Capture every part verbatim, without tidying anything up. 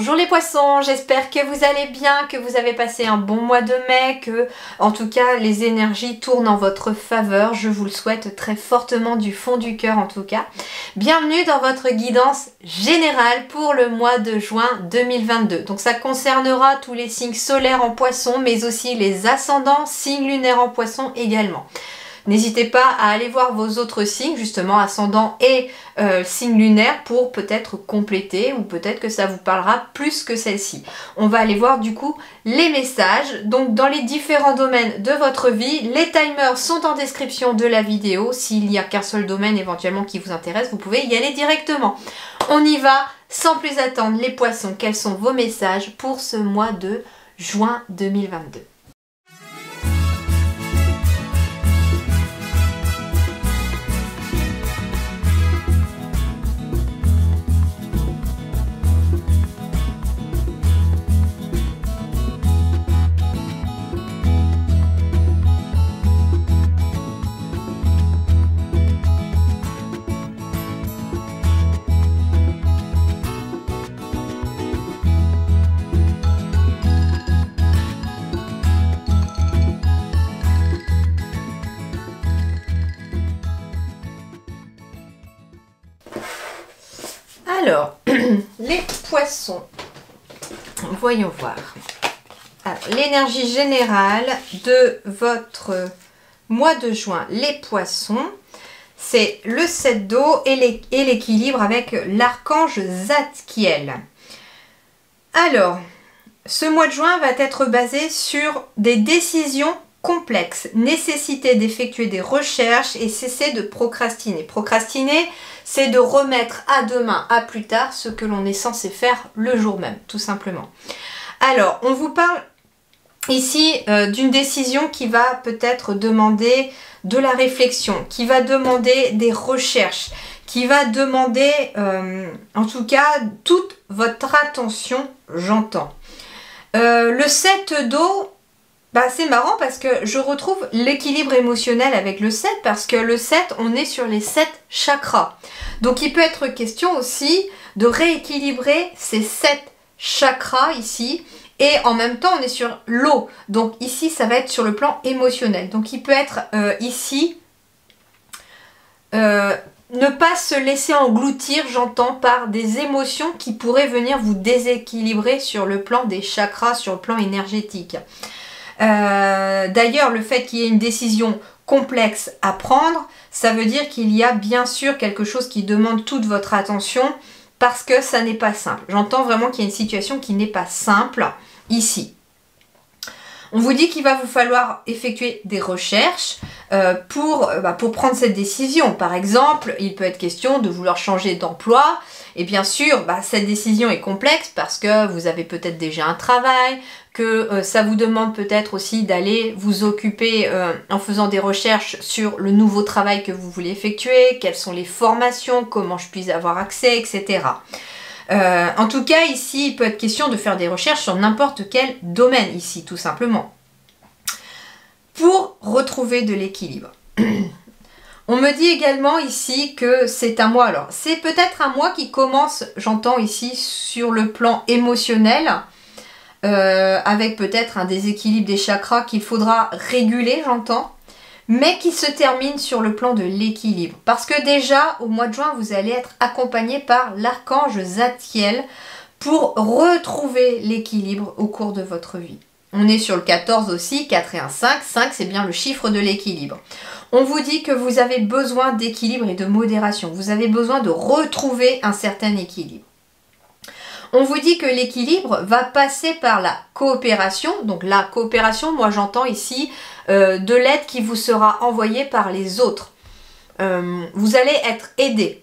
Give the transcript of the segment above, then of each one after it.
Bonjour les poissons, j'espère que vous allez bien, que vous avez passé un bon mois de mai, que en tout cas les énergies tournent en votre faveur. Je vous le souhaite très fortement du fond du cœur en tout cas. Bienvenue dans votre guidance générale pour le mois de juin deux mille vingt-deux. Donc ça concernera tous les signes solaires en poisson, mais aussi les ascendants, signes lunaires en poisson également. N'hésitez pas à aller voir vos autres signes, justement ascendant et euh, signes lunaires, pour peut-être compléter ou peut-être que ça vous parlera plus que celle-ci. On va aller voir du coup les messages. Donc dans les différents domaines de votre vie, les timers sont en description de la vidéo. S'il n'y a qu'un seul domaine éventuellement qui vous intéresse, vous pouvez y aller directement. On y va sans plus attendre les poissons. Quels sont vos messages pour ce mois de juin deux mille vingt-deux ? Alors, les poissons, voyons voir. L'énergie générale de votre mois de juin, les poissons, c'est le sept d'eau et l'équilibre avec l'archange Zadkiel. Alors, ce mois de juin va être basé sur des décisions complexes, nécessité d'effectuer des recherches et cesser de procrastiner. Procrastiner, c'est de remettre à demain, à plus tard, ce que l'on est censé faire le jour même, tout simplement. Alors, on vous parle ici euh, d'une décision qui va peut-être demander de la réflexion, qui va demander des recherches, qui va demander, euh, en tout cas, toute votre attention, j'entends. Euh, le sept d'eau, bah, c'est marrant parce que je retrouve l'équilibre émotionnel avec le sept, parce que le sept, on est sur les sept chakras. Donc il peut être question aussi de rééquilibrer ces sept chakras ici, et en même temps on est sur l'eau. Donc ici ça va être sur le plan émotionnel. Donc il peut être euh, ici euh, ne pas se laisser engloutir, j'entends, par des émotions qui pourraient venir vous déséquilibrer sur le plan des chakras, sur le plan énergétique. Euh, D'ailleurs, le fait qu'il y ait une décision complexe à prendre, ça veut dire qu'il y a bien sûr quelque chose qui demande toute votre attention, parce que ça n'est pas simple. J'entends vraiment qu'il y a une situation qui n'est pas simple ici. On vous dit qu'il va vous falloir effectuer des recherches euh, pour, bah, pour prendre cette décision. Par exemple, il peut être question de vouloir changer d'emploi. Et bien sûr, bah, cette décision est complexe parce que vous avez peut-être déjà un travail, que euh, ça vous demande peut-être aussi d'aller vous occuper euh, en faisant des recherches sur le nouveau travail que vous voulez effectuer, quelles sont les formations, comment je puis avoir accès, et cetera. Euh, en tout cas, ici, il peut être question de faire des recherches sur n'importe quel domaine, ici, tout simplement, pour retrouver de l'équilibre. On me dit également ici que c'est un mois, alors c'est peut-être un mois qui commence, j'entends ici, sur le plan émotionnel, euh, avec peut-être un déséquilibre des chakras qu'il faudra réguler, j'entends, mais qui se termine sur le plan de l'équilibre. Parce que déjà, au mois de juin, vous allez être accompagné par l'archange Zadkiel pour retrouver l'équilibre au cours de votre vie. On est sur le quatorze aussi, quatre et un, cinq. cinq, c'est bien le chiffre de l'équilibre. On vous dit que vous avez besoin d'équilibre et de modération. Vous avez besoin de retrouver un certain équilibre. On vous dit que l'équilibre va passer par la coopération. Donc la coopération, moi j'entends ici euh, de l'aide qui vous sera envoyée par les autres. Euh, vous allez être aidé.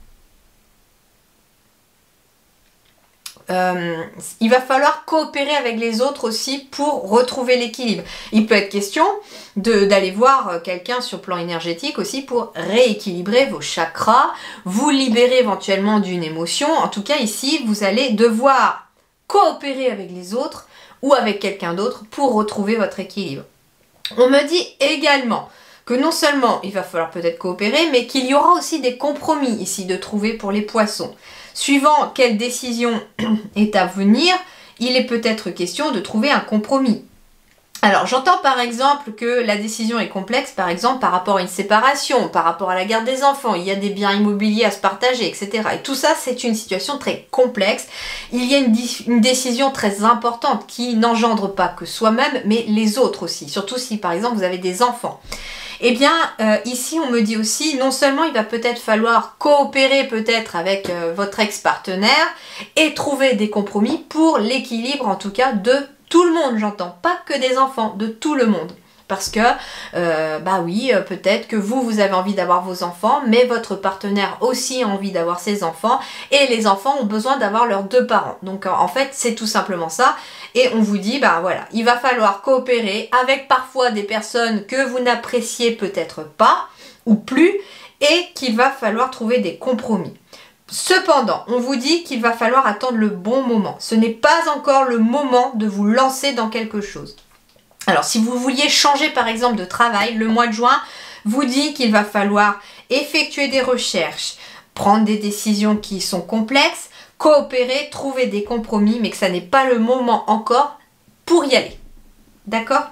Euh, il va falloir coopérer avec les autres aussi pour retrouver l'équilibre. Il peut être question d'aller voir quelqu'un sur le plan énergétique aussi pour rééquilibrer vos chakras, vous libérer éventuellement d'une émotion. En tout cas ici, vous allez devoir coopérer avec les autres ou avec quelqu'un d'autre pour retrouver votre équilibre. On me dit également que non seulement il va falloir peut-être coopérer, mais qu'il y aura aussi des compromis ici de trouver pour les poissons. Suivant quelle décision est à venir, il est peut-être question de trouver un compromis. Alors j'entends par exemple que la décision est complexe, par exemple par rapport à une séparation, par rapport à la garde des enfants, il y a des biens immobiliers à se partager, et cetera. Et tout ça, c'est une situation très complexe. Il y a une, une décision très importante qui n'engendre pas que soi-même, mais les autres aussi, surtout si par exemple vous avez des enfants. Eh bien, euh, ici, on me dit aussi, non seulement il va peut-être falloir coopérer peut-être avec euh, votre ex-partenaire et trouver des compromis pour l'équilibre, en tout cas, de tout le monde, j'entends, pas que des enfants, de tout le monde. Parce que, euh, bah oui, euh, peut-être que vous, vous avez envie d'avoir vos enfants, mais votre partenaire aussi a envie d'avoir ses enfants, et les enfants ont besoin d'avoir leurs deux parents. Donc, en fait, c'est tout simplement ça. Et on vous dit, bah voilà, il va falloir coopérer avec parfois des personnes que vous n'appréciez peut-être pas, ou plus, et qu'il va falloir trouver des compromis. Cependant, on vous dit qu'il va falloir attendre le bon moment. Ce n'est pas encore le moment de vous lancer dans quelque chose. Alors, si vous vouliez changer par exemple de travail, le mois de juin vous dit qu'il va falloir effectuer des recherches, prendre des décisions qui sont complexes, coopérer, trouver des compromis, mais que ça n'est pas le moment encore pour y aller. D'accord?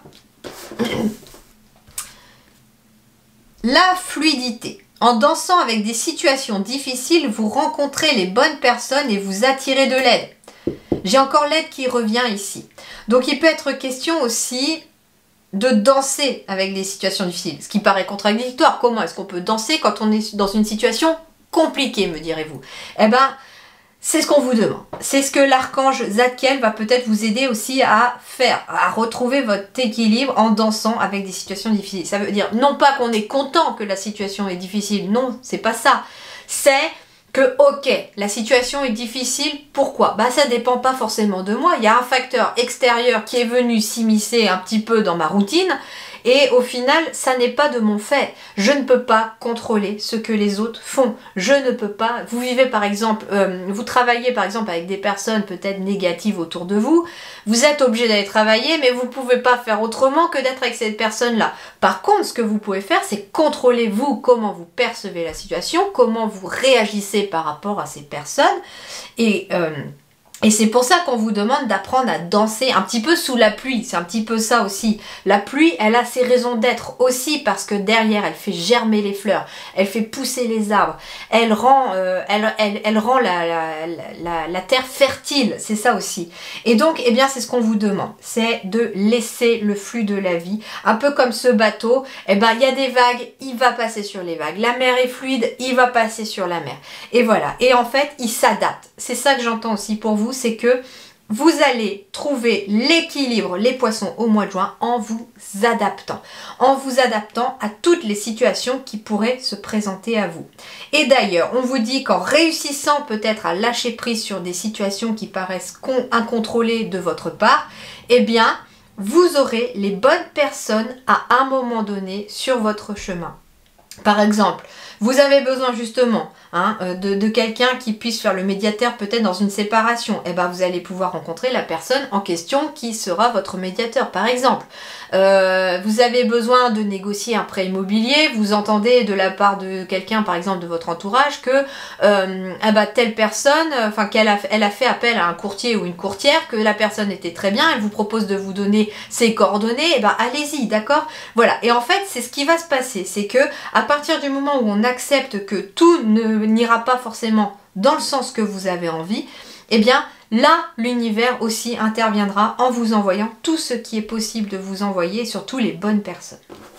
La fluidité. En dansant avec des situations difficiles, vous rencontrez les bonnes personnes et vous attirez de l'aide. J'ai encore l'aide qui revient ici. Donc il peut être question aussi de danser avec des situations difficiles. Ce qui paraît contradictoire. Comment est-ce qu'on peut danser quand on est dans une situation compliquée, me direz-vous? Eh bien, c'est ce qu'on vous demande. C'est ce que l'archange Zadkiel va peut-être vous aider aussi à faire, à retrouver votre équilibre en dansant avec des situations difficiles. Ça veut dire non pas qu'on est content que la situation est difficile, non, c'est pas ça. C'est que, ok, la situation est difficile, pourquoi? Bah ça dépend pas forcément de moi, il y a un facteur extérieur qui est venu s'immiscer un petit peu dans ma routine, et au final, ça n'est pas de mon fait. Je ne peux pas contrôler ce que les autres font. Je ne peux pas... Vous vivez par exemple, euh, vous travaillez par exemple avec des personnes peut-être négatives autour de vous, vous êtes obligé d'aller travailler, mais vous ne pouvez pas faire autrement que d'être avec cette personne-là. Par contre, ce que vous pouvez faire, c'est contrôler vous, comment vous percevez la situation, comment vous réagissez par rapport à ces personnes, et... Euh, Et c'est pour ça qu'on vous demande d'apprendre à danser un petit peu sous la pluie, c'est un petit peu ça aussi. La pluie, elle a ses raisons d'être aussi parce que derrière, elle fait germer les fleurs, elle fait pousser les arbres, elle rend, euh, elle, elle, elle rend la, la, la, la terre fertile, c'est ça aussi. Et donc, eh bien, c'est ce qu'on vous demande, c'est de laisser le flux de la vie. Un peu comme ce bateau, eh ben, il y a des vagues, il va passer sur les vagues. La mer est fluide, il va passer sur la mer. Et voilà, et en fait, il s'adapte. C'est ça que j'entends aussi pour vous, c'est que vous allez trouver l'équilibre, les poissons, au mois de juin en vous adaptant. En vous adaptant à toutes les situations qui pourraient se présenter à vous. Et d'ailleurs, on vous dit qu'en réussissant peut-être à lâcher prise sur des situations qui paraissent incontrôlées de votre part, eh bien, vous aurez les bonnes personnes à un moment donné sur votre chemin. Par exemple, vous avez besoin justement hein, de, de quelqu'un qui puisse faire le médiateur peut-être dans une séparation. Et ben vous allez pouvoir rencontrer la personne en question qui sera votre médiateur par exemple. Euh, vous avez besoin de négocier un prêt immobilier, vous entendez de la part de quelqu'un par exemple de votre entourage que euh, ah bah, telle personne, enfin qu'elle a, elle a fait appel à un courtier ou une courtière, que la personne était très bien, elle vous propose de vous donner ses coordonnées, et ben allez-y, d'accord? Voilà, et en fait c'est ce qui va se passer, c'est que à partir du moment où on accepte que tout ne n'ira pas forcément dans le sens que vous avez envie, eh bien là, l'univers aussi interviendra en vous envoyant tout ce qui est possible de vous envoyer, et surtout les bonnes personnes.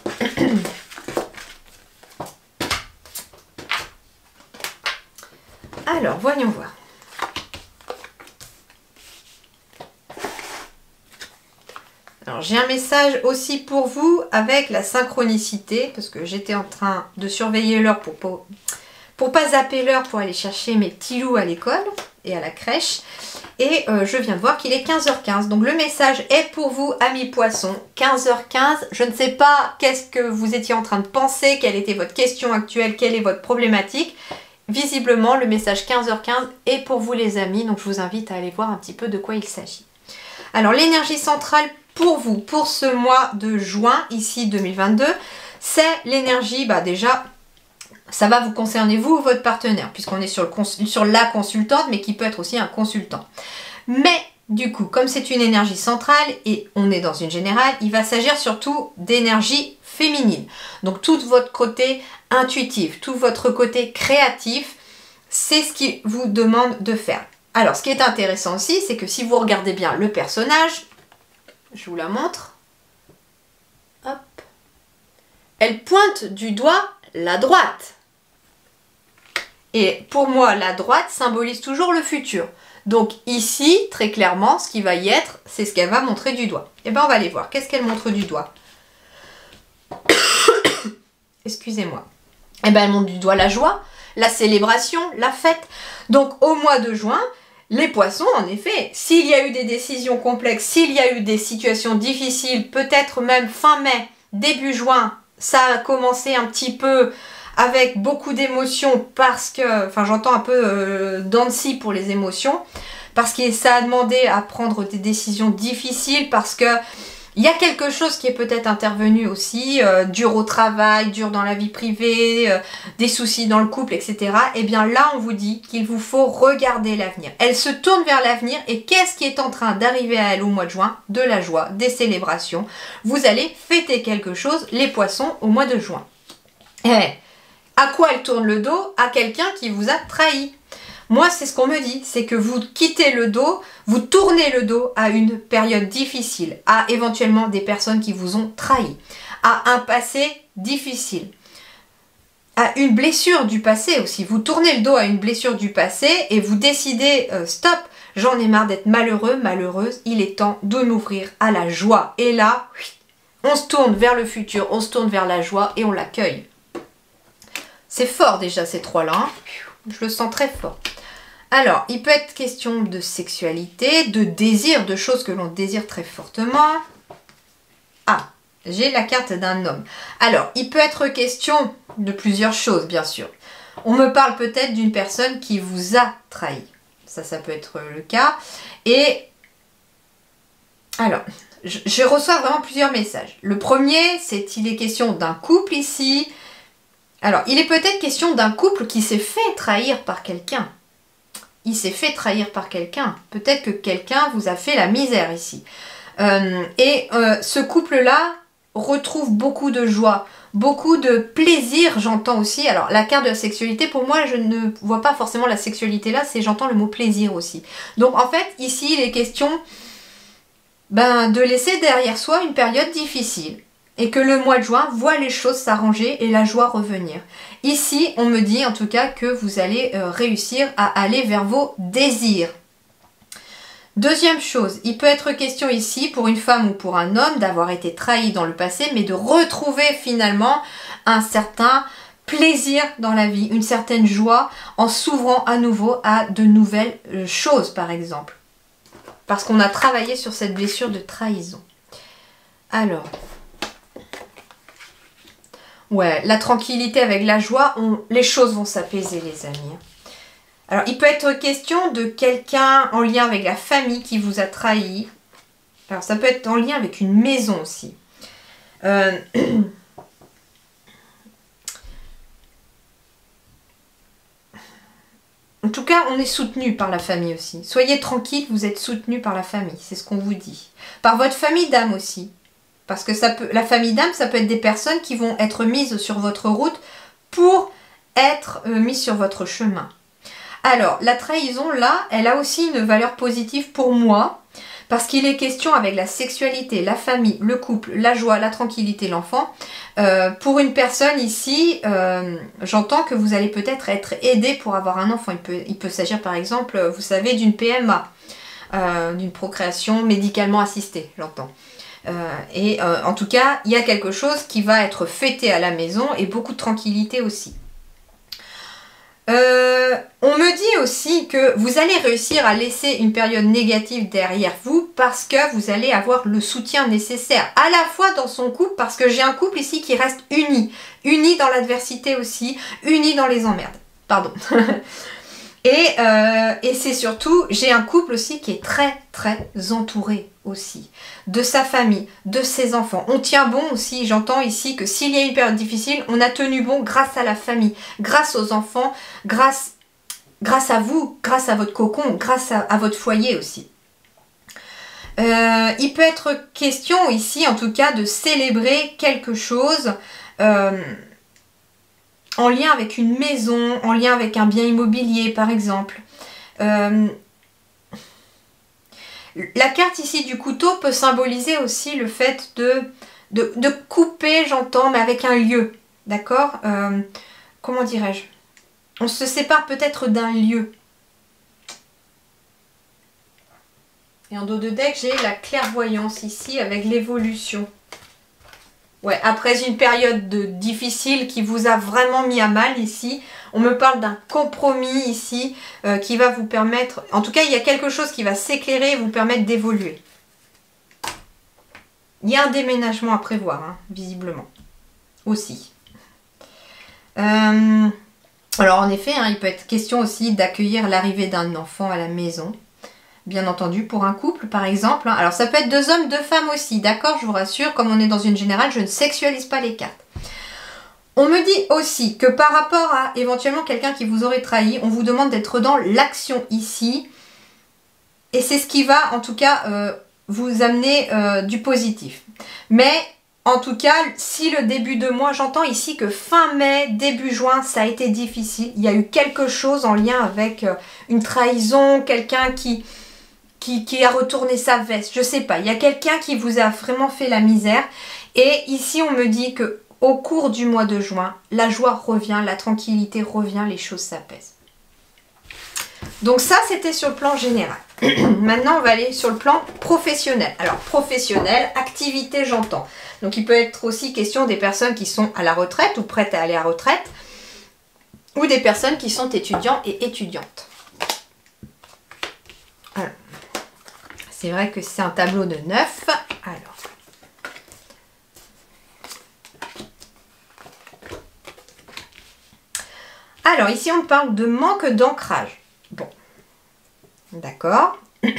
Alors, voyons voir. Alors, j'ai un message aussi pour vous avec la synchronicité, parce que j'étais en train de surveiller l'heure pour, pour, pour pas zapper l'heure pour aller chercher mes petits loups à l'école et à la crèche. Et euh, je viens de voir qu'il est quinze heures quinze. Donc le message est pour vous, amis poissons. quinze heures quinze. Je ne sais pas qu'est-ce que vous étiez en train de penser, quelle était votre question actuelle, quelle est votre problématique. Visiblement, le message quinze heures quinze est pour vous les amis. Donc je vous invite à aller voir un petit peu de quoi il s'agit. Alors l'énergie centrale pour vous, pour ce mois de juin, ici deux mille vingt-deux, c'est l'énergie, bah déjà... Ça va vous concerner vous ou votre partenaire, puisqu'on est sur, le sur la consultante, mais qui peut être aussi un consultant. Mais du coup, comme c'est une énergie centrale et on est dans une générale, il va s'agir surtout d'énergie féminine. Donc tout votre côté intuitif, tout votre côté créatif, c'est ce qui vous demande de faire. Alors, ce qui est intéressant aussi, c'est que si vous regardez bien le personnage, je vous la montre, hop, elle pointe du doigt la droite. Et pour moi, la droite symbolise toujours le futur. Donc ici, très clairement, ce qui va y être, c'est ce qu'elle va montrer du doigt. Et bien, on va aller voir. Qu'est-ce qu'elle montre du doigt? Excusez-moi. Et bien, elle montre du doigt la joie, la célébration, la fête. Donc, au mois de juin, les poissons, en effet, s'il y a eu des décisions complexes, s'il y a eu des situations difficiles, peut-être même fin mai, début juin, ça a commencé un petit peu avec beaucoup d'émotions parce que, enfin j'entends un peu euh, dents de scie pour les émotions, parce que ça a demandé à prendre des décisions difficiles, parce que il y a quelque chose qui est peut-être intervenu aussi, euh, dur au travail, dur dans la vie privée, euh, des soucis dans le couple, et cetera. Et bien là, on vous dit qu'il vous faut regarder l'avenir. Elle se tourne vers l'avenir et qu'est-ce qui est en train d'arriver à elle au mois de juin? De la joie, des célébrations. Vous allez fêter quelque chose, les poissons, au mois de juin. Et à quoi elle tourne le dos? À quelqu'un qui vous a trahi. Moi, c'est ce qu'on me dit, c'est que vous quittez le dos, vous tournez le dos à une période difficile, à éventuellement des personnes qui vous ont trahi, à un passé difficile, à une blessure du passé aussi. Vous tournez le dos à une blessure du passé et vous décidez, euh, stop, j'en ai marre d'être malheureux, malheureuse, il est temps de m'ouvrir à la joie. Et là, on se tourne vers le futur, on se tourne vers la joie et on l'accueille. C'est fort déjà ces trois-là, hein. Je le sens très fort. Alors, il peut être question de sexualité, de désir, de choses que l'on désire très fortement. Ah, j'ai la carte d'un homme. Alors, il peut être question de plusieurs choses, bien sûr. On me parle peut-être d'une personne qui vous a trahi. Ça, ça peut être le cas. Et, alors, je, je reçois vraiment plusieurs messages. Le premier, c'est qu'il est question d'un couple ici. Alors, il est peut-être question d'un couple qui s'est fait trahir par quelqu'un. Il s'est fait trahir par quelqu'un. Peut-être que quelqu'un vous a fait la misère ici. Euh, et euh, ce couple-là retrouve beaucoup de joie, beaucoup de plaisir, j'entends aussi. Alors, la carte de la sexualité, pour moi, je ne vois pas forcément la sexualité là, c'est j'entends le mot plaisir aussi. Donc, en fait, ici, il est question ben, de laisser derrière soi une période difficile. Et que le mois de juin voit les choses s'arranger et la joie revenir. Ici, on me dit en tout cas que vous allez euh, réussir à aller vers vos désirs. Deuxième chose, il peut être question ici pour une femme ou pour un homme d'avoir été trahi dans le passé, mais de retrouver finalement un certain plaisir dans la vie, une certaine joie en s'ouvrant à nouveau à de nouvelles euh, choses par exemple. Parce qu'on a travaillé sur cette blessure de trahison. Alors... ouais, la tranquillité avec la joie, on, les choses vont s'apaiser les amis. Alors, il peut être question de quelqu'un en lien avec la famille qui vous a trahi. Alors, ça peut être en lien avec une maison aussi. Euh... En tout cas, on est soutenu par la famille aussi. Soyez tranquille, vous êtes soutenu par la famille, c'est ce qu'on vous dit. Par votre famille d'âme aussi. Parce que ça peut, la famille d'âme, ça peut être des personnes qui vont être mises sur votre route pour être euh, mises sur votre chemin. Alors, la trahison, là, elle a aussi une valeur positive pour moi. Parce qu'il est question avec la sexualité, la famille, le couple, la joie, la tranquillité, l'enfant. Euh, pour une personne ici, euh, j'entends que vous allez peut-être être aidé pour avoir un enfant. Il peut, il peut s'agir par exemple, vous savez, d'une P M A, euh, d'une procréation médicalement assistée, j'entends. Euh, et euh, en tout cas, il y a quelque chose qui va être fêté à la maison et beaucoup de tranquillité aussi. Euh, on me dit aussi que vous allez réussir à laisser une période négative derrière vous parce que vous allez avoir le soutien nécessaire à la fois dans son couple, parce que j'ai un couple ici qui reste uni, uni dans l'adversité aussi, uni dans les emmerdes. Pardon. Et, euh, et c'est surtout, j'ai un couple aussi qui est très très entouré aussi de sa famille, de ses enfants. On tient bon aussi, j'entends ici que s'il y a une période difficile, on a tenu bon grâce à la famille, grâce aux enfants, grâce, grâce à vous, grâce à votre cocon, grâce à, à votre foyer aussi. Euh, il peut être question ici en tout cas de célébrer quelque chose euh, en lien avec une maison, en lien avec un bien immobilier par exemple. Euh, la carte ici du couteau peut symboliser aussi le fait de, de, de couper, j'entends, mais avec un lieu. D'accord euh, Comment dirais-je? On se sépare peut-être d'un lieu. Et en dos de deck, j'ai la clairvoyance ici avec l'évolution. Ouais, après une période de difficile qui vous a vraiment mis à mal ici, on me parle d'un compromis ici euh, qui va vous permettre... En tout cas, il y a quelque chose qui va s'éclairer et vous permettre d'évoluer. Il y a un déménagement à prévoir, hein, visiblement. Aussi. Euh, alors en effet, hein, il peut être question aussi d'accueillir l'arrivée d'un enfant à la maison. Bien entendu, pour un couple, par exemple. Alors, ça peut être deux hommes, deux femmes aussi, d'accord? Je vous rassure, comme on est dans une générale, je ne sexualise pas les cartes. On me dit aussi que par rapport à éventuellement quelqu'un qui vous aurait trahi, on vous demande d'être dans l'action ici. Et c'est ce qui va, en tout cas, euh, vous amener euh, du positif. Mais, en tout cas, si le début de mois, j'entends ici que fin mai, début juin, ça a été difficile. Il y a eu quelque chose en lien avec euh, une trahison, quelqu'un qui... Qui, qui a retourné sa veste, je sais pas, il y a quelqu'un qui vous a vraiment fait la misère. Et ici on me dit que au cours du mois de juin, la joie revient, la tranquillité revient, les choses s'apaisent. Donc ça c'était sur le plan général. Maintenant on va aller sur le plan professionnel. Alors professionnel, activité j'entends. Donc il peut être aussi question des personnes qui sont à la retraite ou prêtes à aller à la retraite, ou des personnes qui sont étudiants et étudiantes. Alors. C'est vrai que c'est un tableau de neuf. Alors. Alors, ici, on parle de manque d'ancrage. Bon. D'accord.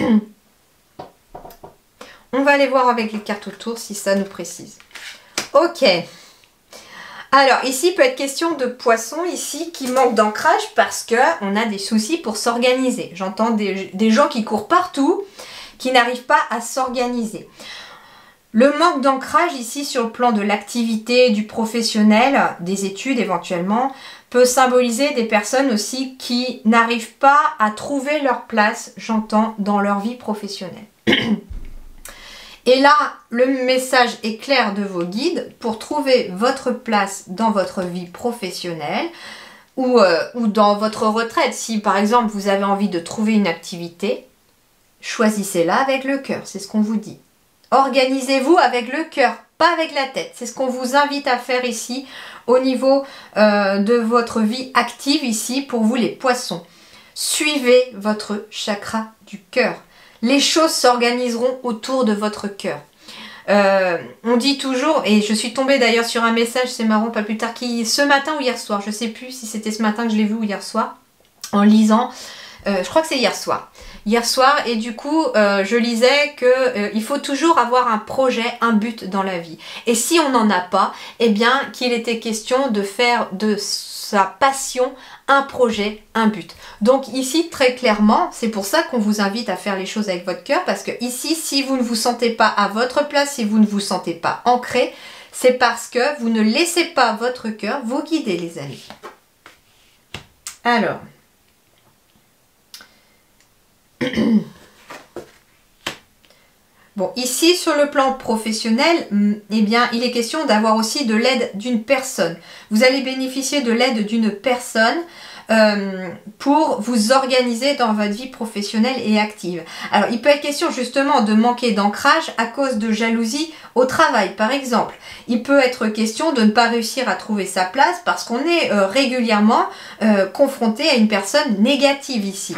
On va aller voir avec les cartes autour si ça nous précise. Ok. Alors, ici, il peut être question de poissons ici qui manquent d'ancrage parce qu'on a des soucis pour s'organiser. J'entends des, des gens qui courent partout, qui n'arrivent pas à s'organiser. Le manque d'ancrage ici sur le plan de l'activité, du professionnel, des études éventuellement, peut symboliser des personnes aussi qui n'arrivent pas à trouver leur place, j'entends, dans leur vie professionnelle. Et là, le message est clair de vos guides pour trouver votre place dans votre vie professionnelle ou, euh, ou dans votre retraite. Si par exemple vous avez envie de trouver une activité, choisissez-la avec le cœur, c'est ce qu'on vous dit. Organisez-vous avec le cœur, pas avec la tête. C'est ce qu'on vous invite à faire ici au niveau euh, de votre vie active ici pour vous les poissons. Suivez votre chakra du cœur. Les choses s'organiseront autour de votre cœur. Euh, on dit toujours, et je suis tombée d'ailleurs sur un message, c'est marrant, pas plus tard, qui, ce matin ou hier soir, je ne sais plus si c'était ce matin que je l'ai vu ou hier soir, en lisant, euh, je crois que c'est hier soir. Hier soir, et du coup, euh, je lisais que euh, il faut toujours avoir un projet, un but dans la vie. Et si on n'en a pas, eh bien, qu'il était question de faire de sa passion un projet, un but. Donc ici, très clairement, c'est pour ça qu'on vous invite à faire les choses avec votre cœur, parce que ici, si vous ne vous sentez pas à votre place, si vous ne vous sentez pas ancré, c'est parce que vous ne laissez pas votre cœur vous guider, les amis. Alors... Bon, ici sur le plan professionnel, eh bien, il est question d'avoir aussi de l'aide d'une personne. Vous allez bénéficier de l'aide d'une personne euh, pour vous organiser dans votre vie professionnelle et active. Alors, il peut être question justement de manquer d'ancrage à cause de jalousie au travail, par exemple. Il peut être question de ne pas réussir à trouver sa place parce qu'on est euh, régulièrement euh, confronté à une personne négative ici.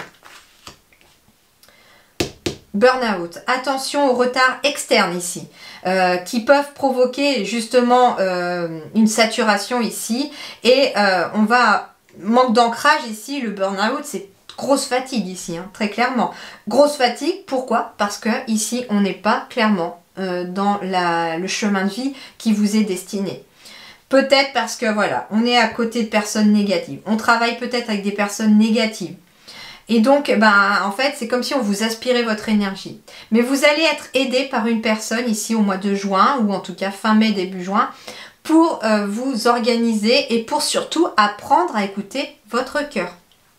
Burn-out, attention aux retards externes ici, euh, qui peuvent provoquer justement euh, une saturation ici, et euh, on va, manque d'ancrage ici, le burn-out c'est grosse fatigue ici, hein, très clairement. Grosse fatigue, pourquoi? Parce que ici, on n'est pas clairement euh, dans la, le chemin de vie qui vous est destiné. Peut-être parce que, voilà, on est à côté de personnes négatives. On travaille peut-être avec des personnes négatives. Et donc, ben, en fait, c'est comme si on vous aspirait votre énergie. Mais vous allez être aidé par une personne ici au mois de juin, ou en tout cas fin mai, début juin, pour euh, vous organiser et pour surtout apprendre à écouter votre cœur.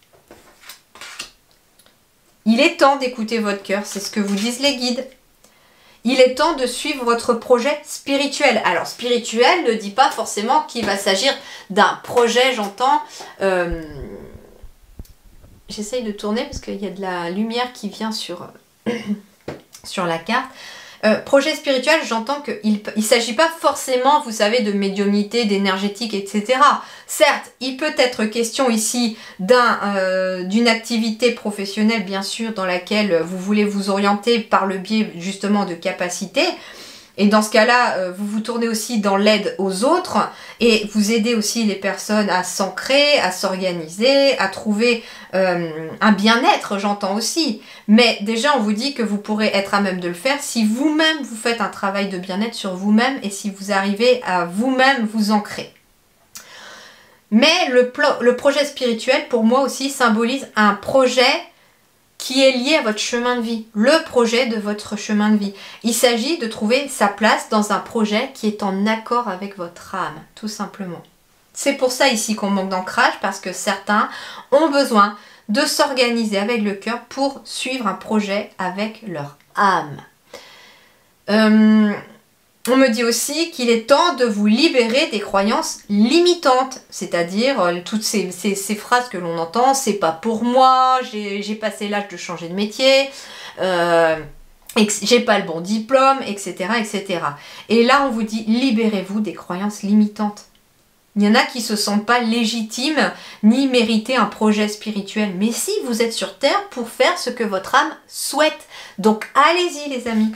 Il est temps d'écouter votre cœur, c'est ce que vous disent les guides. Il est temps de suivre votre projet spirituel. Alors, spirituel ne dit pas forcément qu'il va s'agir d'un projet, j'entends... Euh, J'essaye de tourner parce qu'il y a de la lumière qui vient sur, sur la carte. Euh, projet spirituel, j'entends qu'il ne s'agit pas forcément, vous savez, de médiumnité, d'énergétique, et cetera. Certes, il peut être question ici d'un, euh, d'une activité professionnelle, bien sûr, dans laquelle vous voulez vous orienter par le biais, justement, de capacités. Et dans ce cas-là, euh, vous vous tournez aussi dans l'aide aux autres et vous aidez aussi les personnes à s'ancrer, à s'organiser, à trouver euh, un bien-être, j'entends aussi. Mais déjà, on vous dit que vous pourrez être à même de le faire si vous-même vous faites un travail de bien-être sur vous-même et si vous arrivez à vous-même vous ancrer. Mais le, le projet spirituel, pour moi aussi, symbolise un projet qui est lié à votre chemin de vie, le projet de votre chemin de vie. Il s'agit de trouver sa place dans un projet qui est en accord avec votre âme, tout simplement. C'est pour ça ici qu'on manque d'ancrage, parce que certains ont besoin de s'organiser avec le cœur pour suivre un projet avec leur âme. Euh, on me dit aussi qu'il est temps de vous libérer des croyances limitantes, c'est-à-dire euh, toutes ces, ces, ces phrases que l'on entend, c'est pas pour moi, j'ai passé l'âge de changer de métier, euh, j'ai pas le bon diplôme, et cetera, et cetera. Et là, on vous dit, libérez-vous des croyances limitantes. Il y en a qui se sentent pas légitimes ni mériter un projet spirituel. Mais si, vous êtes sur Terre pour faire ce que votre âme souhaite. Donc, allez-y les amis.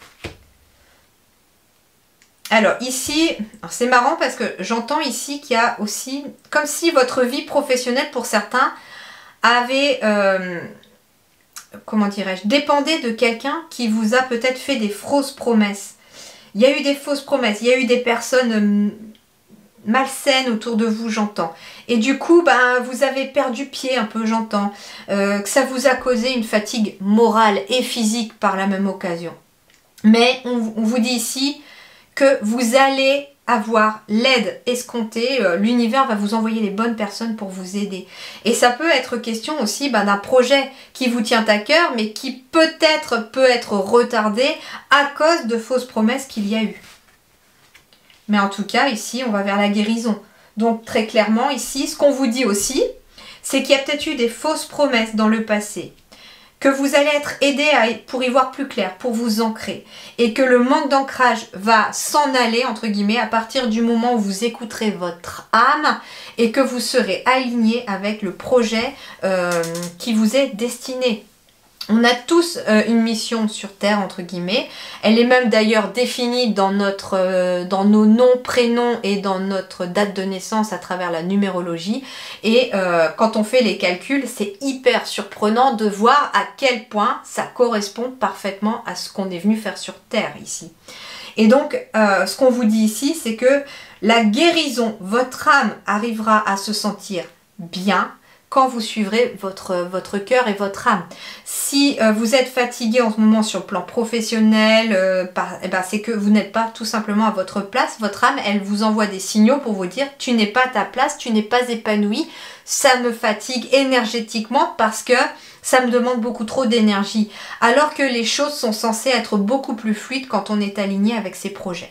Alors ici, c'est marrant parce que j'entends ici qu'il y a aussi, comme si votre vie professionnelle pour certains avait, euh, comment dirais-je, dépendait de quelqu'un qui vous a peut-être fait des fausses promesses. Il y a eu des fausses promesses, il y a eu des personnes euh, malsaines autour de vous, j'entends. Et du coup, ben, vous avez perdu pied un peu, j'entends. Euh, que ça vous a causé une fatigue morale et physique par la même occasion. Mais on, on vous dit ici que vous allez avoir l'aide escomptée, euh, l'univers va vous envoyer les bonnes personnes pour vous aider. Et ça peut être question aussi ben, d'un projet qui vous tient à cœur, mais qui peut-être peut être retardé à cause de fausses promesses qu'il y a eu. Mais en tout cas, ici, on va vers la guérison. Donc très clairement, ici, ce qu'on vous dit aussi, c'est qu'il y a peut-être eu des fausses promesses dans le passé, que vous allez être aidé à, pour y voir plus clair, pour vous ancrer. Et que le manque d'ancrage va s'en aller, entre guillemets, à partir du moment où vous écouterez votre âme et que vous serez aligné avec le projet euh, qui vous est destiné. On a tous euh, une mission sur Terre, entre guillemets. Elle est même d'ailleurs définie dans, notre, euh, dans nos noms, prénoms et dans notre date de naissance à travers la numérologie. Et euh, quand on fait les calculs, c'est hyper surprenant de voir à quel point ça correspond parfaitement à ce qu'on est venu faire sur Terre ici. Et donc, euh, ce qu'on vous dit ici, c'est que la guérison, votre âme arrivera à se sentir bien quand vous suivrez votre, votre cœur et votre âme. Si euh, vous êtes fatigué en ce moment sur le plan professionnel, euh, eh ben, c'est que vous n'êtes pas tout simplement à votre place. Votre âme, elle vous envoie des signaux pour vous dire « tu n'es pas à ta place, tu n'es pas épanoui, ça me fatigue énergétiquement parce que ça me demande beaucoup trop d'énergie. » Alors que les choses sont censées être beaucoup plus fluides quand on est aligné avec ses projets.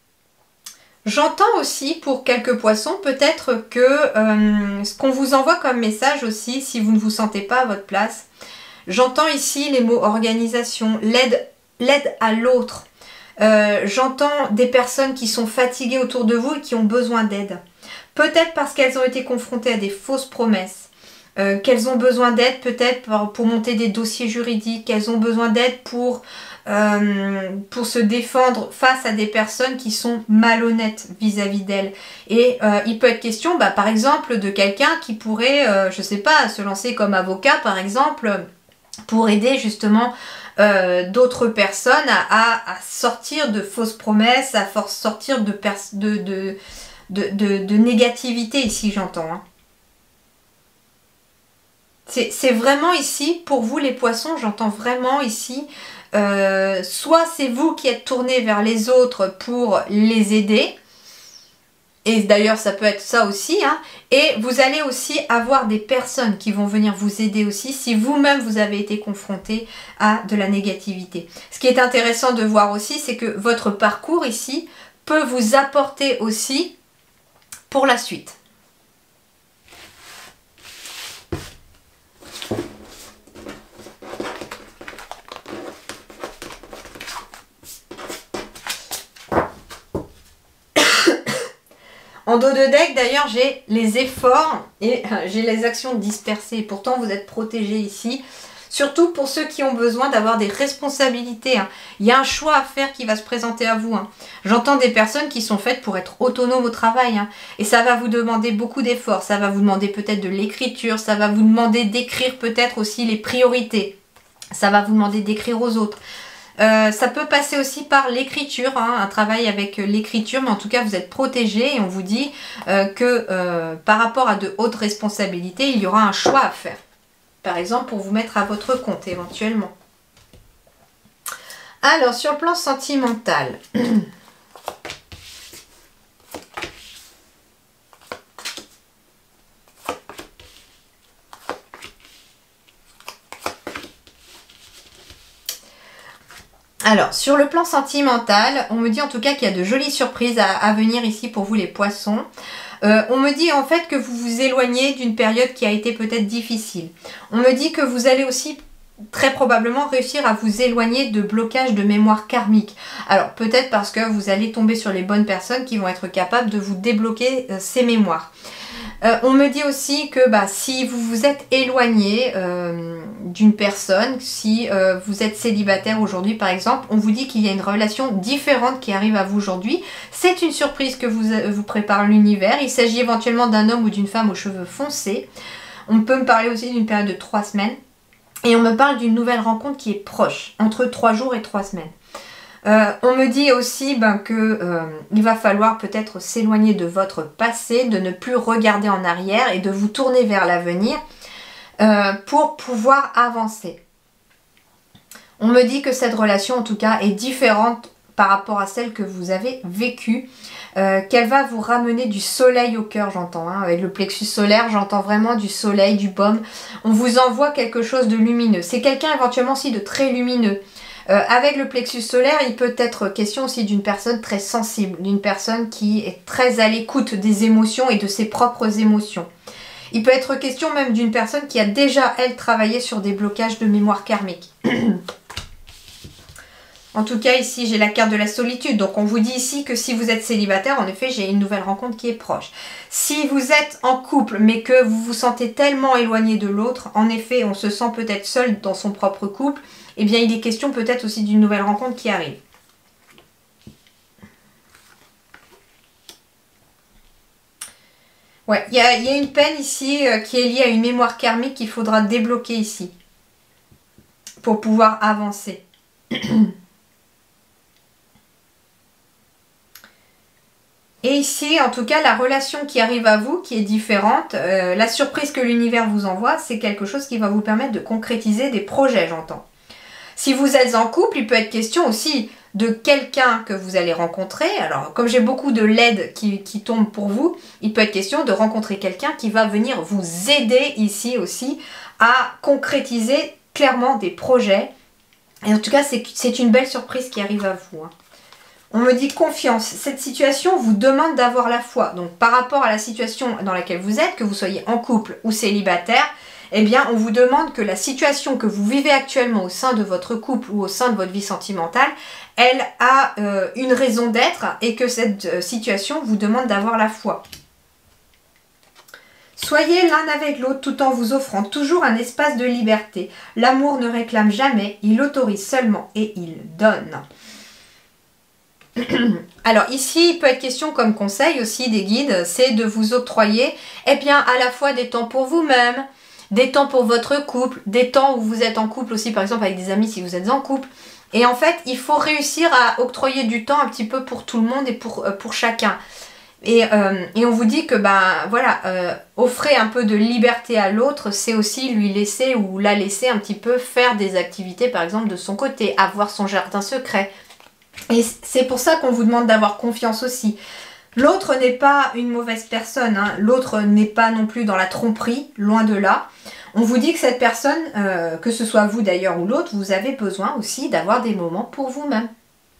J'entends aussi pour quelques poissons peut-être que euh, ce qu'on vous envoie comme message aussi, si vous ne vous sentez pas à votre place, j'entends ici les mots organisation, l'aide l'aide à l'autre. Euh, j'entends des personnes qui sont fatiguées autour de vous et qui ont besoin d'aide. Peut-être parce qu'elles ont été confrontées à des fausses promesses, euh, qu'elles ont besoin d'aide peut-être pour, pour monter des dossiers juridiques, qu'elles ont besoin d'aide pour euh, pour se défendre face à des personnes qui sont malhonnêtes vis-à-vis d'elles. Et euh, il peut être question, bah, par exemple, de quelqu'un qui pourrait, euh, je sais pas, se lancer comme avocat, par exemple, pour aider justement euh, d'autres personnes à, à, à sortir de fausses promesses, à force sortir de, de, de, de, de, de négativité ici, j'entends. Hein. C'est vraiment ici, pour vous les poissons, j'entends vraiment ici, euh, soit c'est vous qui êtes tournés vers les autres pour les aider, et d'ailleurs ça peut être ça aussi, hein, et vous allez aussi avoir des personnes qui vont venir vous aider aussi si vous-même vous avez été confronté à de la négativité. Ce qui est intéressant de voir aussi, c'est que votre parcours ici peut vous apporter aussi pour la suite. En dos de deck, d'ailleurs, j'ai les efforts et euh, j'ai les actions dispersées. Pourtant, vous êtes protégés ici. Surtout pour ceux qui ont besoin d'avoir des responsabilités. Hein. Il y a un choix à faire qui va se présenter à vous. Hein. J'entends des personnes qui sont faites pour être autonomes au travail. Hein. Et ça va vous demander beaucoup d'efforts. Ça va vous demander peut-être de l'écriture. Ça va vous demander d'écrire peut-être aussi les priorités. Ça va vous demander d'écrire aux autres. Euh, ça peut passer aussi par l'écriture, hein, un travail avec l'écriture, mais en tout cas vous êtes protégé et on vous dit euh, que euh, par rapport à de hautes responsabilités, il y aura un choix à faire. Par exemple pour vous mettre à votre compte éventuellement. Alors sur le plan sentimental, alors, sur le plan sentimental, on me dit en tout cas qu'il y a de jolies surprises à, à venir ici pour vous les poissons. Euh, on me dit en fait que vous vous éloignez d'une période qui a été peut-être difficile. On me dit que vous allez aussi très probablement réussir à vous éloigner de blocages de mémoire karmique. Alors, peut-être parce que vous allez tomber sur les bonnes personnes qui vont être capables de vous débloquer euh, ces mémoires. Euh, on me dit aussi que bah, si vous vous êtes éloigné euh, d'une personne, si euh, vous êtes célibataire aujourd'hui par exemple, on vous dit qu'il y a une relation différente qui arrive à vous aujourd'hui. C'est une surprise que vous, vous prépare l'univers. Il s'agit éventuellement d'un homme ou d'une femme aux cheveux foncés. On peut me parler aussi d'une période de trois semaines. Et on me parle d'une nouvelle rencontre qui est proche, entre trois jours et trois semaines. Euh, on me dit aussi ben, que euh, il va falloir peut-être s'éloigner de votre passé, de ne plus regarder en arrière et de vous tourner vers l'avenir euh, pour pouvoir avancer. On me dit que cette relation en tout cas est différente par rapport à celle que vous avez vécue, euh, qu'elle va vous ramener du soleil au cœur, j'entends, hein, avec le plexus solaire, j'entends vraiment du soleil, du baume. On vous envoie quelque chose de lumineux. C'est quelqu'un éventuellement aussi de très lumineux. Euh, avec le plexus solaire, il peut être question aussi d'une personne très sensible, d'une personne qui est très à l'écoute des émotions et de ses propres émotions. Il peut être question même d'une personne qui a déjà, elle, travaillé sur des blocages de mémoire karmique. En tout cas, ici, j'ai la carte de la solitude. Donc, on vous dit ici que si vous êtes célibataire, en effet, j'ai une nouvelle rencontre qui est proche. Si vous êtes en couple, mais que vous vous sentez tellement éloigné de l'autre, en effet, on se sent peut-être seul dans son propre couple, eh bien, il est question peut-être aussi d'une nouvelle rencontre qui arrive. Ouais, il y a, y a une peine ici euh, qui est liée à une mémoire karmique qu'il faudra débloquer ici pour pouvoir avancer. Et ici, en tout cas, la relation qui arrive à vous, qui est différente, euh, la surprise que l'univers vous envoie, c'est quelque chose qui va vous permettre de concrétiser des projets, j'entends. Si vous êtes en couple, il peut être question aussi de quelqu'un que vous allez rencontrer. Alors, comme j'ai beaucoup de L E D qui, qui tombent pour vous, il peut être question de rencontrer quelqu'un qui va venir vous aider ici aussi à concrétiser clairement des projets. Et en tout cas, c'est une belle surprise qui arrive à vous. Hein. On me dit confiance. Cette situation vous demande d'avoir la foi. Donc, par rapport à la situation dans laquelle vous êtes, que vous soyez en couple ou célibataire, eh bien, on vous demande que la situation que vous vivez actuellement au sein de votre couple ou au sein de votre vie sentimentale, elle a euh, une raison d'être et que cette euh, situation vous demande d'avoir la foi. Soyez l'un avec l'autre tout en vous offrant toujours un espace de liberté. L'amour ne réclame jamais, il autorise seulement et il donne. Alors ici, il peut être question comme conseil aussi des guides, c'est de vous octroyer eh bien, à la fois des temps pour vous-même, des temps pour votre couple, des temps où vous êtes en couple aussi, par exemple avec des amis si vous êtes en couple. Et en fait, il faut réussir à octroyer du temps un petit peu pour tout le monde et pour, euh, pour chacun. Et, euh, et on vous dit que ben voilà, euh, offrez un peu de liberté à l'autre, c'est aussi lui laisser ou la laisser un petit peu faire des activités par exemple de son côté, avoir son jardin secret. Et c'est pour ça qu'on vous demande d'avoir confiance aussi. L'autre n'est pas une mauvaise personne, hein. L'autre n'est pas non plus dans la tromperie, loin de là. On vous dit que cette personne, euh, que ce soit vous d'ailleurs ou l'autre, vous avez besoin aussi d'avoir des moments pour vous-même.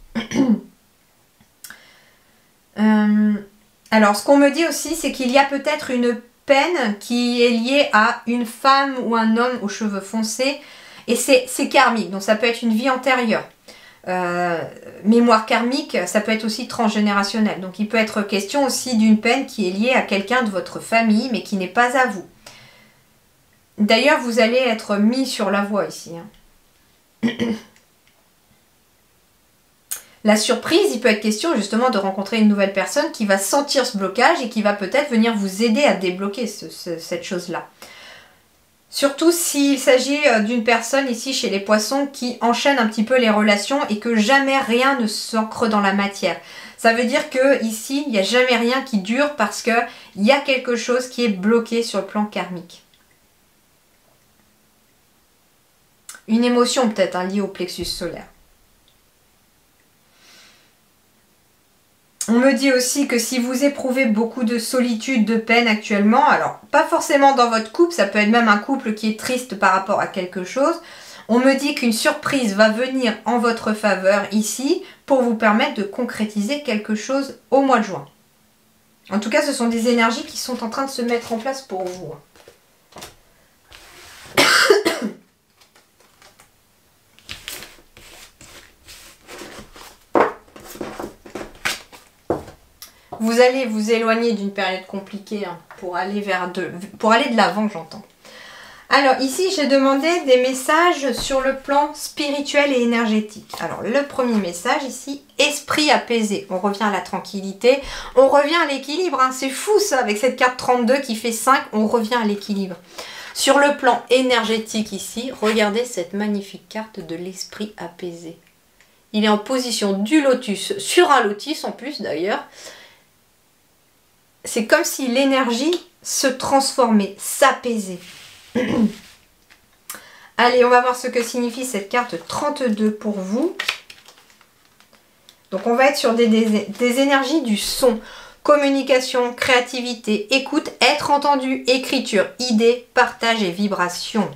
euh, alors, ce qu'on me dit aussi, c'est qu'il y a peut-être une peine qui est liée à une femme ou un homme aux cheveux foncés. Et c'est karmique, donc ça peut être une vie antérieure. Euh, mémoire karmique, ça peut être aussi transgénérationnel. Donc il peut être question aussi d'une peine qui est liée à quelqu'un de votre famille, mais qui n'est pas à vous. D'ailleurs, vous allez être mis sur la voie ici. Hein. La surprise, il peut être question justement de rencontrer une nouvelle personne qui va sentir ce blocage et qui va peut-être venir vous aider à débloquer ce, ce, cette chose-là. Surtout s'il s'agit d'une personne ici chez les poissons qui enchaîne un petit peu les relations et que jamais rien ne s'ancre dans la matière. Ça veut dire que ici, il n'y a jamais rien qui dure parce qu'il y a quelque chose qui est bloqué sur le plan karmique. Une émotion peut-être hein, liée au plexus solaire. On me dit aussi que si vous éprouvez beaucoup de solitude, de peine actuellement, alors pas forcément dans votre couple, ça peut être même un couple qui est triste par rapport à quelque chose, on me dit qu'une surprise va venir en votre faveur ici pour vous permettre de concrétiser quelque chose au mois de juin. En tout cas, ce sont des énergies qui sont en train de se mettre en place pour vous. Vous allez vous éloigner d'une période compliquée hein, pour aller vers de, pour aller de l'avant, j'entends. Alors ici, j'ai demandé des messages sur le plan spirituel et énergétique. Alors le premier message ici, esprit apaisé. On revient à la tranquillité, on revient à l'équilibre. Hein. C'est fou ça, avec cette carte trente-deux qui fait cinq, on revient à l'équilibre. Sur le plan énergétique ici, regardez cette magnifique carte de l'esprit apaisé. Il est en position du lotus, sur un lotus en plus d'ailleurs. C'est comme si l'énergie se transformait, s'apaisait. Allez, on va voir ce que signifie cette carte trente-deux pour vous. Donc on va être sur des, des, des énergies du son, communication, créativité, écoute, être entendu, écriture, idée, partage et vibration.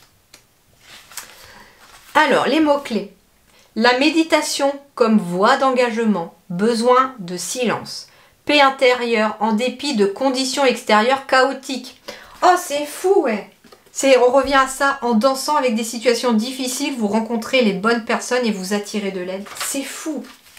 Alors, les mots-clés. La méditation comme voie d'engagement, besoin de silence. Paix intérieure en dépit de conditions extérieures chaotiques. Oh, c'est fou, ouais. C'est, on revient à ça, en dansant avec des situations difficiles, vous rencontrez les bonnes personnes et vous attirez de l'aide. C'est fou.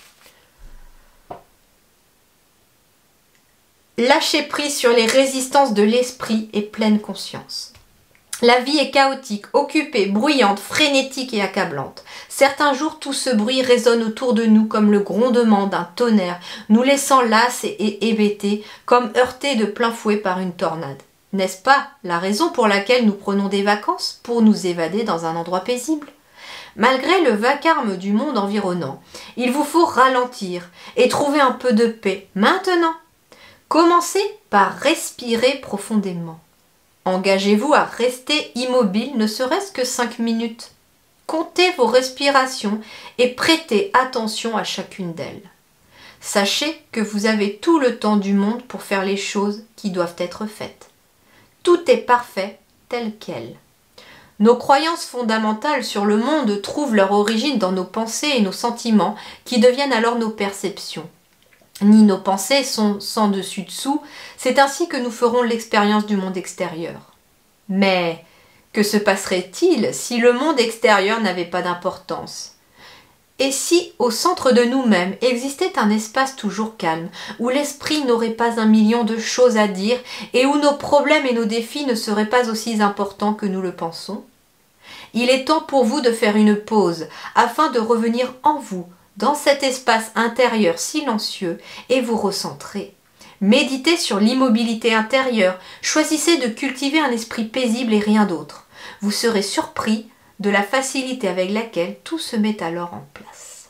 Lâchez prise sur les résistances de l'esprit et pleine conscience. La vie est chaotique, occupée, bruyante, frénétique et accablante. Certains jours, tout ce bruit résonne autour de nous comme le grondement d'un tonnerre, nous laissant lasses et hébétés, comme heurtés de plein fouet par une tornade. N'est-ce pas la raison pour laquelle nous prenons des vacances? Pour nous évader dans un endroit paisible. Malgré le vacarme du monde environnant, il vous faut ralentir et trouver un peu de paix maintenant. Commencez par respirer profondément. Engagez-vous à rester immobile ne serait-ce que cinq minutes. Comptez vos respirations et prêtez attention à chacune d'elles. Sachez que vous avez tout le temps du monde pour faire les choses qui doivent être faites. Tout est parfait tel quel. Nos croyances fondamentales sur le monde trouvent leur origine dans nos pensées et nos sentiments qui deviennent alors nos perceptions. Ni nos pensées sont sans dessus-dessous, c'est ainsi que nous ferons l'expérience du monde extérieur. Mais que se passerait-il si le monde extérieur n'avait pas d'importance? Et si, au centre de nous-mêmes, existait un espace toujours calme, où l'esprit n'aurait pas un million de choses à dire et où nos problèmes et nos défis ne seraient pas aussi importants que nous le pensons? Il est temps pour vous de faire une pause, afin de revenir en vous, dans cet espace intérieur silencieux, et vous recentrer. Méditez sur l'immobilité intérieure, choisissez de cultiver un esprit paisible et rien d'autre. Vous serez surpris de la facilité avec laquelle tout se met alors en place.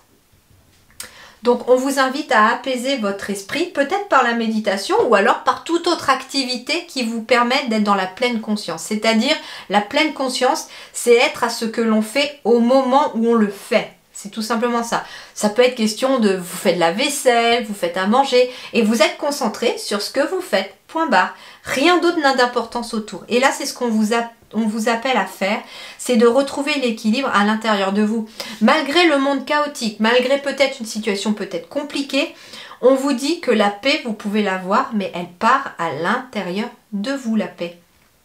Donc on vous invite à apaiser votre esprit, peut-être par la méditation ou alors par toute autre activité qui vous permette d'être dans la pleine conscience. C'est-à-dire, la pleine conscience, c'est être à ce que l'on fait au moment où on le fait. C'est tout simplement ça. Ça peut être question de vous faites la vaisselle, vous faites à manger et vous êtes concentré sur ce que vous faites. Point barre. Rien d'autre n'a d'importance autour. Et là, c'est ce qu'on vous, on vous appelle à faire, c'est de retrouver l'équilibre à l'intérieur de vous. Malgré le monde chaotique, malgré peut-être une situation peut-être compliquée, on vous dit que la paix, vous pouvez l'avoir, mais elle part à l'intérieur de vous, la paix.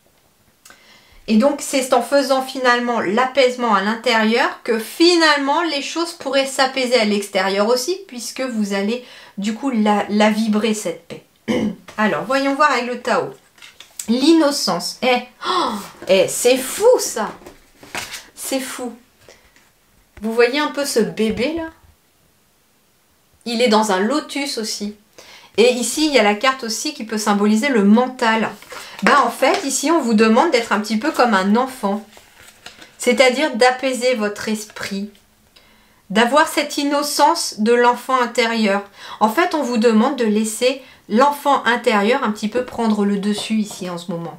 Et donc, c'est en faisant finalement l'apaisement à l'intérieur que finalement les choses pourraient s'apaiser à l'extérieur aussi, puisque vous allez du coup la, la vibrer, cette paix. Alors, voyons voir avec le Tao. L'innocence. Eh, oh, eh, c'est fou ça. C'est fou. Vous voyez un peu ce bébé là? Il est dans un lotus aussi. Et ici, il y a la carte aussi qui peut symboliser le mental. Ben, en fait, ici, on vous demande d'être un petit peu comme un enfant. C'est-à-dire d'apaiser votre esprit. D'avoir cette innocence de l'enfant intérieur. En fait, on vous demande de laisser l'enfant intérieur un petit peu prendre le dessus ici en ce moment.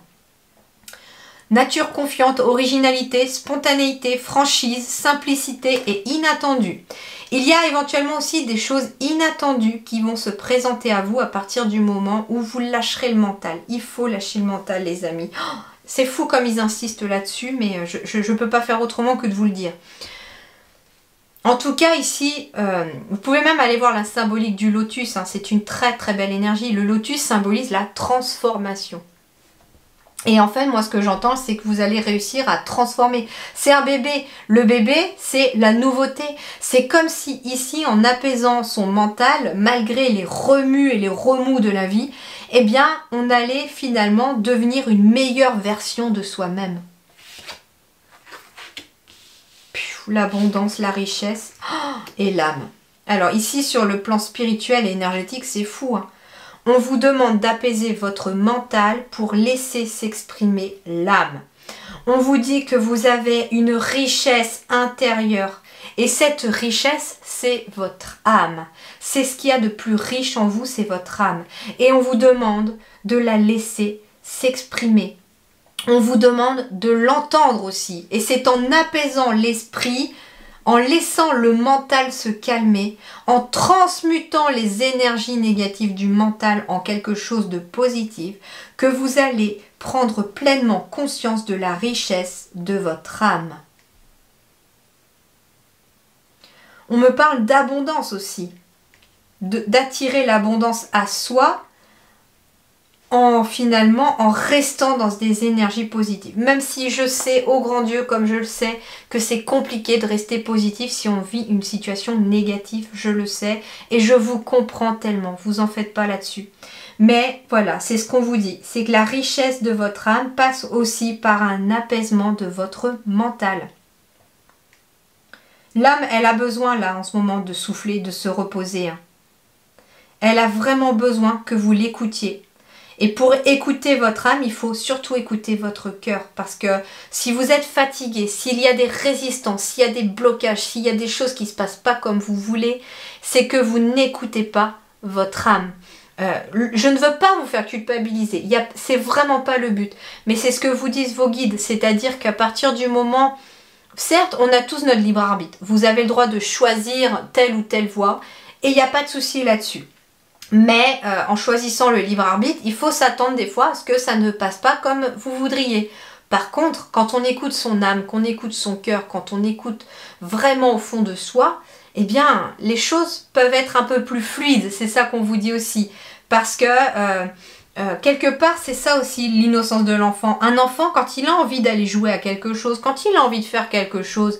Nature confiante, originalité, spontanéité, franchise, simplicité et inattendu. Il y a éventuellement aussi des choses inattendues qui vont se présenter à vous à partir du moment où vous lâcherez le mental. Il faut lâcher le mental, les amis. Oh, c'est fou comme ils insistent là-dessus, mais je ne peux pas faire autrement que de vous le dire. En tout cas, ici, euh, vous pouvez même aller voir la symbolique du lotus. Hein, c'est une très très belle énergie. Le lotus symbolise la transformation. Et en fait, moi, ce que j'entends, c'est que vous allez réussir à transformer. C'est un bébé. Le bébé, c'est la nouveauté. C'est comme si ici, en apaisant son mental, malgré les remues et les remous de la vie, eh bien, on allait finalement devenir une meilleure version de soi-même. L'abondance, la richesse et l'âme. Alors ici, sur le plan spirituel et énergétique, c'est fou, hein. On vous demande d'apaiser votre mental pour laisser s'exprimer l'âme. On vous dit que vous avez une richesse intérieure. Et cette richesse, c'est votre âme. C'est ce qu'il y a de plus riche en vous, c'est votre âme. Et on vous demande de la laisser s'exprimer. On vous demande de l'entendre aussi. Et c'est en apaisant l'esprit, en laissant le mental se calmer, en transmutant les énergies négatives du mental en quelque chose de positif, que vous allez prendre pleinement conscience de la richesse de votre âme. On me parle d'abondance aussi, d'attirer l'abondance à soi, en finalement en restant dans des énergies positives. Même si je sais, ô grand Dieu, comme je le sais, que c'est compliqué de rester positif si on vit une situation négative, je le sais, et je vous comprends tellement, vous en faites pas là-dessus. Mais voilà, c'est ce qu'on vous dit, c'est que la richesse de votre âme passe aussi par un apaisement de votre mental. L'âme, elle a besoin là, en ce moment, de souffler, de se reposer. Hein. Elle a vraiment besoin que vous l'écoutiez. Et pour écouter votre âme, il faut surtout écouter votre cœur. Parce que si vous êtes fatigué, s'il y a des résistances, s'il y a des blocages, s'il y a des choses qui ne se passent pas comme vous voulez, c'est que vous n'écoutez pas votre âme. Euh, je ne veux pas vous faire culpabiliser. C'est vraiment pas le but. Mais c'est ce que vous disent vos guides. C'est-à-dire qu'à partir du moment... Certes, on a tous notre libre arbitre. Vous avez le droit de choisir telle ou telle voie. Et il n'y a pas de souci là-dessus. Mais euh, en choisissant le libre arbitre, il faut s'attendre des fois à ce que ça ne passe pas comme vous voudriez. Par contre, quand on écoute son âme, qu'on écoute son cœur, quand on écoute vraiment au fond de soi, eh bien, les choses peuvent être un peu plus fluides. C'est ça qu'on vous dit aussi. Parce que, euh, euh, quelque part, c'est ça aussi l'innocence de l'enfant. Un enfant, quand il a envie d'aller jouer à quelque chose, quand il a envie de faire quelque chose,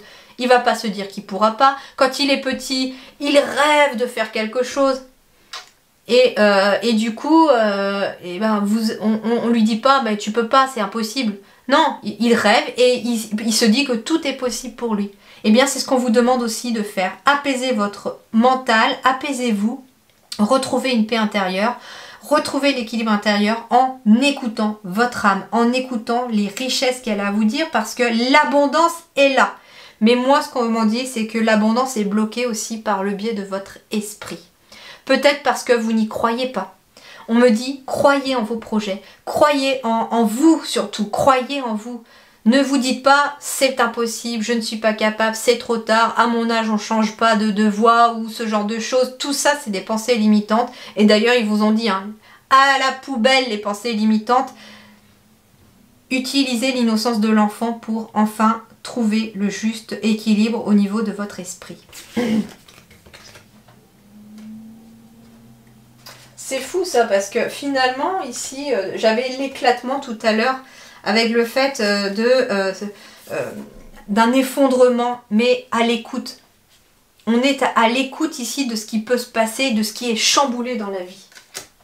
il va pas se dire qu'il pourra pas. Quand il est petit, il rêve de faire quelque chose. Et, euh, et du coup, euh, et ben vous, on, on, on lui dit pas, bah, tu peux pas, c'est impossible. Non, il, il rêve et il, il se dit que tout est possible pour lui. Eh bien, c'est ce qu'on vous demande aussi de faire. Apaisez votre mental, apaisez-vous, retrouvez une paix intérieure, retrouvez l'équilibre intérieur en écoutant votre âme, en écoutant les richesses qu'elle a à vous dire, parce que l'abondance est là. Mais moi, ce qu'on m'a dit, c'est que l'abondance est bloquée aussi par le biais de votre esprit. Peut-être parce que vous n'y croyez pas. On me dit, croyez en vos projets, croyez en, en vous surtout, croyez en vous. Ne vous dites pas, c'est impossible, je ne suis pas capable, c'est trop tard, à mon âge on ne change pas de, de voix ou ce genre de choses. Tout ça, c'est des pensées limitantes. Et d'ailleurs, ils vous ont dit, hein, à la poubelle les pensées limitantes. Utilisez l'innocence de l'enfant pour enfin trouver le juste équilibre au niveau de votre esprit. C'est fou ça, parce que finalement, ici, euh, j'avais l'éclatement tout à l'heure avec le fait euh, de euh, euh, d'un effondrement, mais à l'écoute. On est à, à l'écoute ici de ce qui peut se passer, de ce qui est chamboulé dans la vie.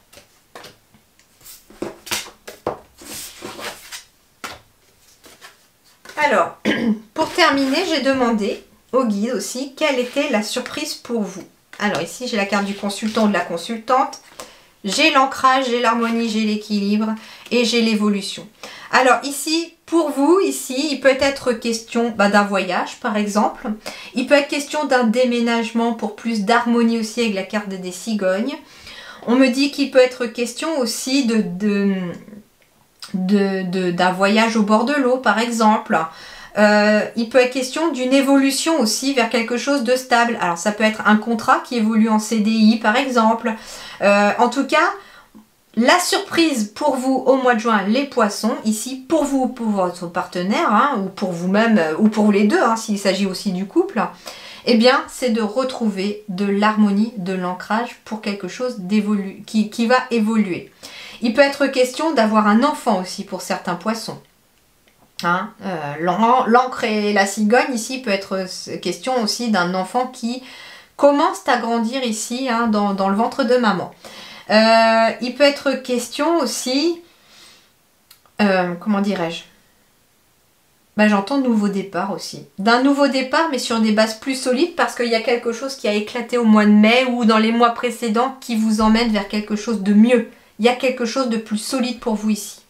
Alors, pour terminer, j'ai demandé au guide aussi quelle était la surprise pour vous. Alors ici, j'ai la carte du consultant ou de la consultante. J'ai l'ancrage, j'ai l'harmonie, j'ai l'équilibre et j'ai l'évolution. Alors ici, pour vous, ici, il peut être question bah, d'un voyage par exemple. Il peut être question d'un déménagement pour plus d'harmonie aussi avec la carte des cigognes. On me dit qu'il peut être question aussi de, de, de, de, d'un voyage au bord de l'eau par exemple. Euh, il peut être question d'une évolution aussi vers quelque chose de stable. Alors ça peut être un contrat qui évolue en C D I par exemple. Euh, en tout cas, la surprise pour vous au mois de juin, les poissons, ici pour vous ou pour votre partenaire, hein, ou pour vous-même, euh, ou pour les deux, hein, s'il s'agit aussi du couple, eh bien c'est de retrouver de l'harmonie, de l'ancrage pour quelque chose d'évolu qui, qui va évoluer. Il peut être question d'avoir un enfant aussi pour certains poissons. Hein, euh, l'encre et la cigogne ici peut être question aussi d'un enfant qui commence à grandir ici hein, dans, dans le ventre de maman. Euh, il peut être question aussi, euh, comment dirais-je, ben, j'entends nouveau départ aussi. D'un nouveau départ mais sur des bases plus solides parce qu'il y a quelque chose qui a éclaté au mois de mai ou dans les mois précédents qui vous emmène vers quelque chose de mieux. Il y a quelque chose de plus solide pour vous ici.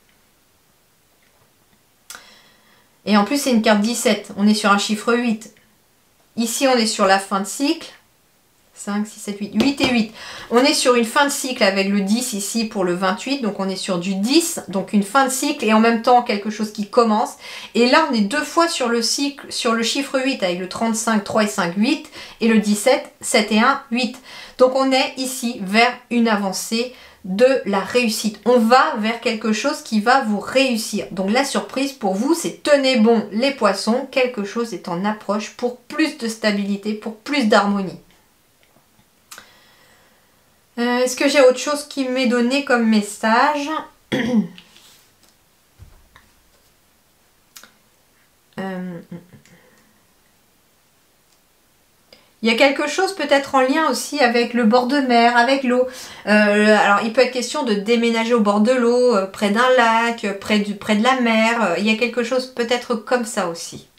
Et en plus, c'est une carte dix-sept. On est sur un chiffre huit. Ici, on est sur la fin de cycle. cinq, six, sept, huit. huit et huit. On est sur une fin de cycle avec le dix ici pour le vingt-huit. Donc, on est sur du dix. Donc, une fin de cycle et en même temps, quelque chose qui commence. Et là, on est deux fois sur le cycle, sur le chiffre huit avec le trente-cinq, trois et cinq, huit. Et le dix-sept, sept et un, huit. Donc, on est ici vers une avancée de la réussite. On va vers quelque chose qui va vous réussir. Donc la surprise pour vous, c'est tenez bon les poissons, quelque chose est en approche pour plus de stabilité, pour plus d'harmonie. Euh, Est-ce que j'ai autre chose qui m'est donné comme message? euh, Il y a quelque chose peut-être en lien aussi avec le bord de mer, avec l'eau. Euh, alors il peut être question de déménager au bord de l'eau, euh, près d'un lac, euh, près, du, près de la mer. Euh, il y a quelque chose peut-être comme ça aussi.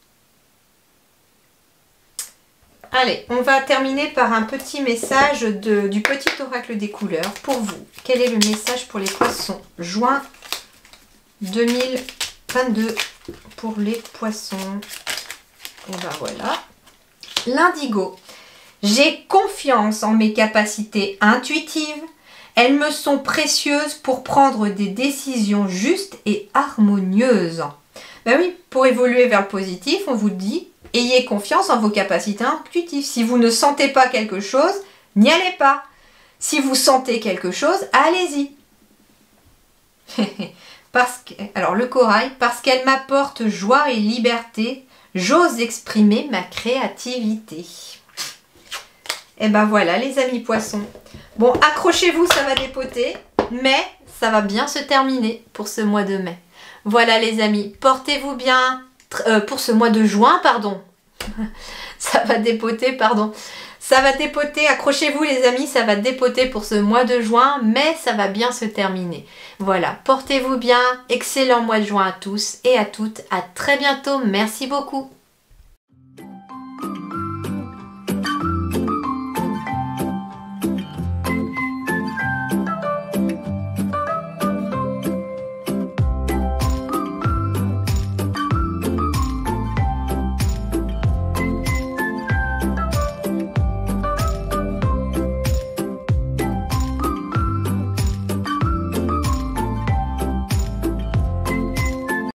Allez, on va terminer par un petit message de, du petit oracle des couleurs pour vous. Quel est le message pour les poissons? Juin deux mille vingt-deux pour les poissons. Et ben voilà. L'indigo. J'ai confiance en mes capacités intuitives. Elles me sont précieuses pour prendre des décisions justes et harmonieuses. Ben oui, pour évoluer vers le positif, on vous dit, ayez confiance en vos capacités intuitives. Si vous ne sentez pas quelque chose, n'y allez pas. Si vous sentez quelque chose, allez-y. Parce que, alors le corail, parce qu'elle m'apporte joie et liberté, j'ose exprimer ma créativité. Et ben voilà les amis poissons. Bon, accrochez-vous, ça va dépoter, mais ça va bien se terminer pour ce mois de mai. Voilà les amis, portez-vous bien, euh, pour ce mois de juin, pardon. Ça va dépoter, pardon. Ça va dépoter, accrochez-vous les amis, ça va dépoter pour ce mois de juin, mais ça va bien se terminer. Voilà, portez-vous bien, excellent mois de juin à tous et à toutes. À très bientôt, merci beaucoup.